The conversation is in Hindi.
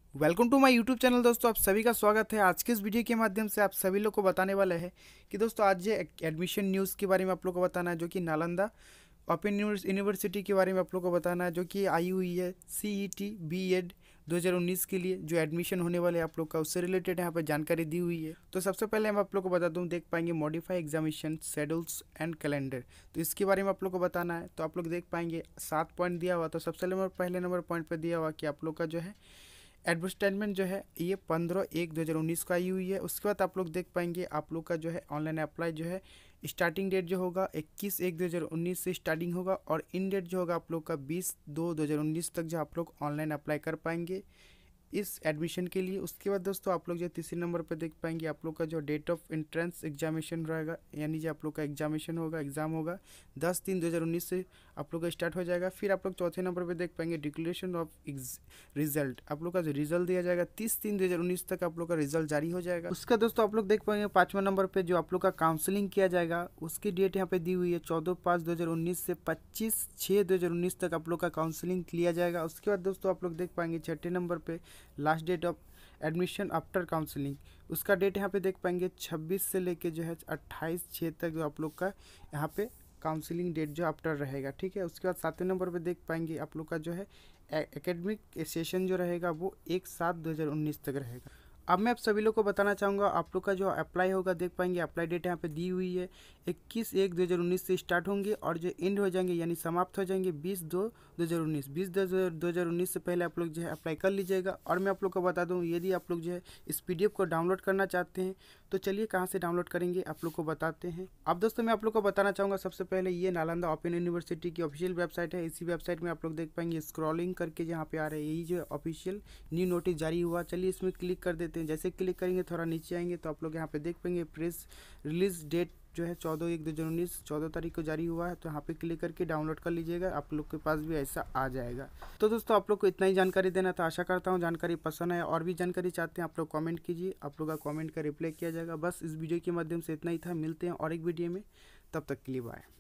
Welcome to my YouTube channel. दोस्तों आप सभी का स्वागत है। आज के इस वीडियो के माध्यम से आप सभी लोग को बताने वाले हैं कि दोस्तों आज ये एडमिशन न्यूज़ के बारे में आप लोग को बताना है, जो कि नालंदा ओपन यूनिवर्सिटी के बारे में आप लोग को बताना है, जो कि आई हुई है CET BEd 2019 के लिए जो एडमिशन होने वाले आप लोग का, उससे रिलेटेड यहाँ पर जानकारी दी हुई है। तो सबसे पहले हम आप लोग को बता दूँ, देख पाएंगे modify examination schedules and calendar, तो इसके बारे में आप लोग को बताना है। तो आप लोग देख पाएंगे 7 पॉइंट दिया हुआ। तो सबसे पहले नंबर पॉइंट पर दिया हुआ कि आप लोग का जो है एडवर्टाइजमेंट जो है ये 15/1/2019 को आई हुई है। उसके बाद आप लोग देख पाएंगे आप लोग का जो है ऑनलाइन अप्लाई जो है स्टार्टिंग डेट जो होगा 21/1/2019 से स्टार्टिंग होगा, और इन डेट जो होगा आप लोग का 20/2/2019 तक जो आप लोग ऑनलाइन अप्लाई कर पाएंगे इस एडमिशन के लिए। उसके बाद दोस्तों आप लोग जो तीसरे नंबर पर देख पाएंगे आप लोग का जो डेट ऑफ एंट्रेंस एग्जामिनेशन रहेगा, यानी जो आप लोग का एग्जामिनेशन होगा, एग्ज़ाम होगा 10/3/2019 से आप लोग का स्टार्ट हो जाएगा। फिर आप लोग चौथे नंबर पे देख पाएंगे डिक्लेरेशन ऑफ रिजल्ट, आप लोग का जो रिजल्ट दिया जाएगा 30/3/2019 तक आप लोग का रिजल्ट जारी हो जाएगा। उसका दोस्तों आप लोग देख पाएंगे पाँचवा नंबर पे जो आप लोग का काउंसलिंग किया जाएगा, उसकी डेट यहाँ पे दी हुई है 14/5/2019 से 25/6/2019 तक आप लोग का काउंसलिंग लिया जाएगा। उसके बाद दोस्तों आप लोग देख पाएंगे छठे नंबर पे last date of admission after counselling, उसका डेट यहाँ पे देख पाएंगे 26 से लेके जो है 28/6 तक जो आप लोग का यहाँ पे काउंसलिंग डेट जो आफ्टर रहेगा, ठीक है। उसके बाद सातवें नंबर पे देख पाएंगे आप लोग का जो है एकेडमिक सेशन जो रहेगा वो 1/7/2019 तक रहेगा। अब मैं आप सभी लोग को बताना चाहूँगा आप लोग का जो अप्लाई होगा, देख पाएंगे अप्लाई डेट यहाँ पे दी हुई है 21/1/2019 से स्टार्ट होंगे और जो एंड हो जाएंगे यानी समाप्त हो जाएंगे 20/2/2019। 20/2/2019 से पहले आप लोग जो है अप्लाई कर लीजिएगा। और मैं आप लोग को बता दूँ, यदि आप लोग जो है इस PDF को डाउनलोड करना चाहते हैं तो चलिए कहाँ से डाउनलोड करेंगे आप लोग को बताते हैं। अब दोस्तों मैं आप लोग को बताना चाहूँगा सबसे पहले ये नालंदा ओपन यूनिवर्सिटी की ऑफिशियल वेबसाइट है। इसी वेबसाइट में आप लोग देख पाएंगे स्क्रॉलिंग करके जहाँ पे आ रहा है यही जो ऑफिशियल न्यू नोटिस जारी हुआ। चलिए इसमें क्लिक कर देते हैं। जैसे क्लिक करेंगे थोड़ा नीचे आएंगे तो आप लोग यहाँ पे देख पाएंगे प्रेस रिलीज डेट जो है 14/1/2019 14 तारीख को जारी हुआ है। तो यहाँ पे क्लिक करके डाउनलोड कर लीजिएगा, आप लोग के पास भी ऐसा आ जाएगा। तो दोस्तों आप लोग को इतना ही जानकारी देना था। आशा करता हूँ जानकारी पसंद है। और भी जानकारी चाहते हैं आप लोग कमेंट कीजिए, आप लोग का कमेंट का रिप्लाई किया जाएगा। बस इस वीडियो के माध्यम से इतना ही था। मिलते हैं और एक वीडियो में, तब तक के लिए बाय।